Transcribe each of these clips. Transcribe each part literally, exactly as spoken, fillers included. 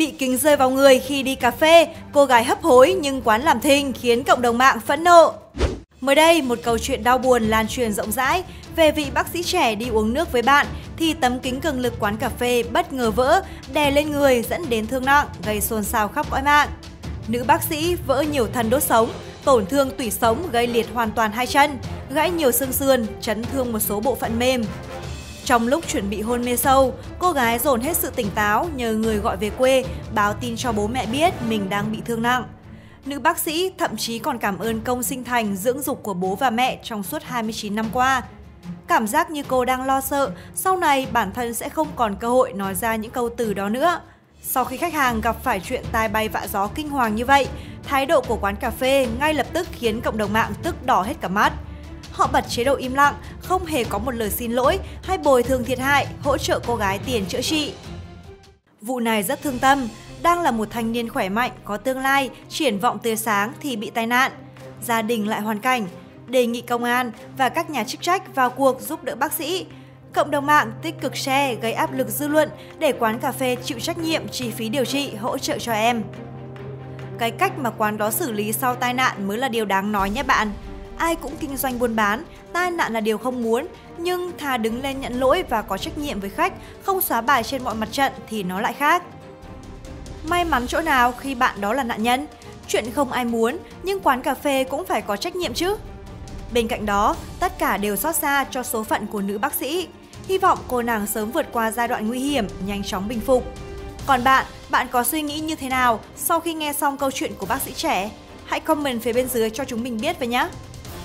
Bị kính rơi vào người khi đi cà phê, cô gái hấp hối nhưng quán làm thinh khiến cộng đồng mạng phẫn nộ. Mới đây, một câu chuyện đau buồn lan truyền rộng rãi về vị bác sĩ trẻ đi uống nước với bạn thì tấm kính cường lực quán cà phê bất ngờ vỡ, đè lên người dẫn đến thương nặng, gây xôn xao khắp cõi mạng. Nữ bác sĩ vỡ nhiều thân đốt sống, tổn thương tủy sống gây liệt hoàn toàn hai chân, gãy nhiều xương sườn, chấn thương một số bộ phận mềm. Trong lúc chuẩn bị hôn mê sâu, cô gái dồn hết sự tỉnh táo nhờ người gọi về quê báo tin cho bố mẹ biết mình đang bị thương nặng. Nữ bác sĩ thậm chí còn cảm ơn công sinh thành dưỡng dục của bố và mẹ trong suốt hai mươi chín năm qua. Cảm giác như cô đang lo sợ sau này bản thân sẽ không còn cơ hội nói ra những câu từ đó nữa. Sau khi khách hàng gặp phải chuyện tai bay vạ gió kinh hoàng như vậy, thái độ của quán cà phê ngay lập tức khiến cộng đồng mạng tức đỏ hết cả mắt. Họ bật chế độ im lặng, không hề có một lời xin lỗi hay bồi thường thiệt hại, hỗ trợ cô gái tiền chữa trị. Vụ này rất thương tâm, đang là một thanh niên khỏe mạnh, có tương lai, triển vọng tươi sáng thì bị tai nạn. Gia đình lại hoàn cảnh, đề nghị công an và các nhà chức trách vào cuộc giúp đỡ bác sĩ. Cộng đồng mạng tích cực share gây áp lực dư luận để quán cà phê chịu trách nhiệm chi phí điều trị, hỗ trợ cho em. Cái cách mà quán đó xử lý sau tai nạn mới là điều đáng nói nhé bạn. Ai cũng kinh doanh buôn bán, tai nạn là điều không muốn, nhưng thà đứng lên nhận lỗi và có trách nhiệm với khách, không xóa bài trên mọi mặt trận thì nó lại khác. May mắn chỗ nào khi bạn đó là nạn nhân? Chuyện không ai muốn, nhưng quán cà phê cũng phải có trách nhiệm chứ. Bên cạnh đó, tất cả đều xót xa cho số phận của nữ bác sĩ. Hy vọng cô nàng sớm vượt qua giai đoạn nguy hiểm, nhanh chóng bình phục. Còn bạn, bạn có suy nghĩ như thế nào sau khi nghe xong câu chuyện của bác sĩ trẻ? Hãy comment phía bên dưới cho chúng mình biết với nhé!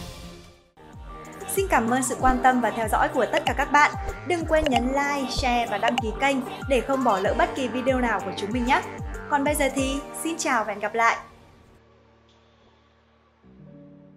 Xin cảm ơn sự quan tâm và theo dõi của tất cả các bạn. Đừng quên nhấn like, share và đăng ký kênh để không bỏ lỡ bất kỳ video nào của chúng mình nhé. Còn bây giờ thì xin chào và hẹn gặp lại!